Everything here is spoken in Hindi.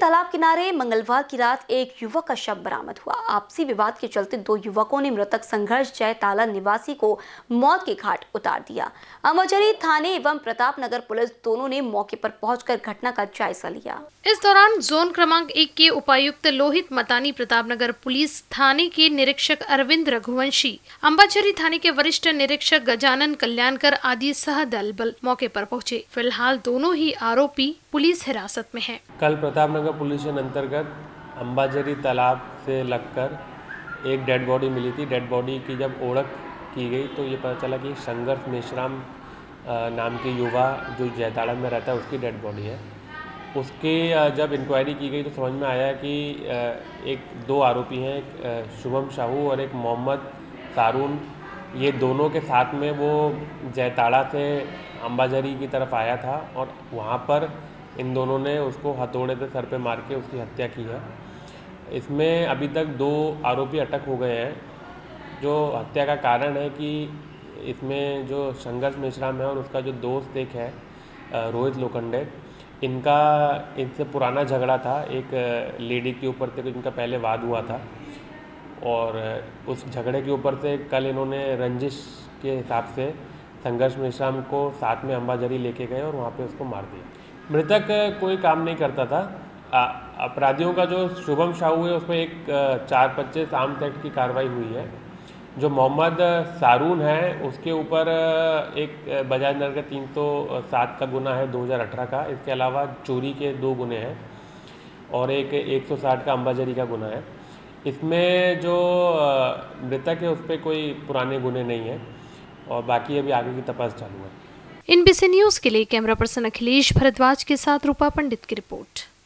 तालाब किनारे मंगलवार की रात एक युवक का शव बरामद हुआ। आपसी विवाद के चलते दो युवकों ने मृतक संघर्ष जयताला निवासी को मौत के घाट उतार दिया। अंबाझरी थाने एवं प्रतापनगर पुलिस दोनों ने मौके पर पहुंचकर घटना का जायजा लिया। इस दौरान जोन क्रमांक 1 के उपायुक्त लोहित मतानी, प्रतापनगर पुलिस थाने के निरीक्षक अरविंद रघुवंशी, अंबाझरी थाने के वरिष्ठ निरीक्षक गजानन कल्याणकर आदि सह दल बल मौके पर पहुंचे। फिलहाल दोनों ही आरोपी पुलिस हिरासत में हैं। कल प्रतापनगर पुलिस स्टेशन अंतर्गत अंबाझरी तालाब से लगकर एक डेड बॉडी मिली थी। डेड बॉडी की जब ओळख की गई तो ये पता चला कि संघर्ष मेश्राम नाम के युवा जो जयताड़ा में रहता है उसकी डेड बॉडी है। उसके जब इंक्वायरी की गई तो समझ में आया कि दो आरोपी हैं, एक शुभम साहू और एक मोहम्मद सारून। ये दोनों के साथ में वो जयताड़ा से अंबाझरी की तरफ आया था और वहाँ पर इन दोनों ने उसको हथौड़े से सर पे मार के उसकी हत्या की है। इसमें अभी तक दो आरोपी अटक हो गए हैं। जो हत्या का कारण है कि इसमें जो संघर्ष मेश्राम है और उसका जो दोस्त एक है रोहित लोखंडे, इनसे पुराना झगड़ा था। एक लेडी के ऊपर से इनका पहले वाद हुआ था और उस झगड़े के ऊपर से कल इन्होंने रंजिश के हिसाब से संघर्ष मेश्राम को साथ में अंबाझरी लेके गए और वहाँ पे उसको मार दिया। मृतक कोई काम नहीं करता था। अपराधियों का जो शुभम साहू है उसमें एक 425 आर्म्स एक्ट की कार्रवाई हुई है। जो मोहम्मद सारून है उसके ऊपर एक बजाज नगर का 307 का गुना है 2018 का। इसके अलावा चोरी के 2 गुने हैं और एक 160 का अंबाझरी का गुना है। इसमें जो मृतक है उस पर कोई पुराने गुने नहीं है और बाकी अभी आगे की तपास चालू है। NBC न्यूज के लिए कैमरा पर्सन अखिलेश भारद्वाज के साथ रूपा पंडित की रिपोर्ट।